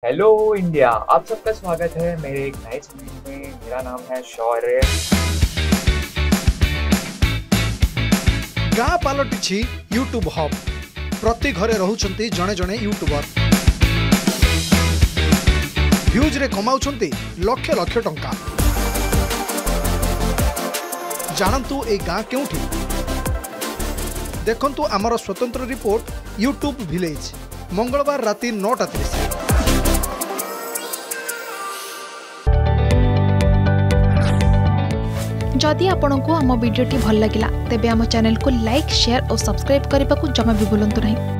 Hello India, आप सबका स्वागत है मेरे एक नए सीरीज में। मेरा नाम है शौर्य। गाँ पलटि यूट्यूब हब। प्रति घरे रहउछंती जणे जणे यूट्यूबर। व्यूज रे कमाउछंती लक्ष लक्ष टंका। जानंतु ए गाँ केउठी? देखंतु आमर स्वतंत्र रिपोर्ट यूट्यूब विलेज मंगलवार राति 9:30। जदि आपंक आम भिडी भल लगा तेब आम चैनल को लाइक शेयर और सब्सक्राइब करने को जमा भी भूलु नहीं।